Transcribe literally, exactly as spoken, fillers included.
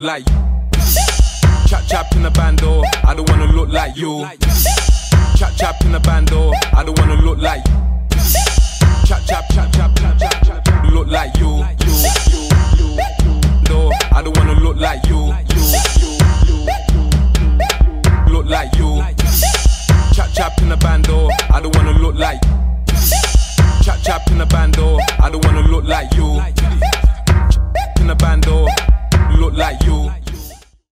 like chap chap in the bando. I don't wanna look like you. Chap chap in the bando. I don't wanna look like. Chap chap chap chap chap chap chap. Look like you. You you you you. No, I don't wanna look like you. You you you. Look like you. Chap chap in the bando. I don't wanna look like. Chap chap in the bando. I don't wanna look like you. In the bando. Look like you.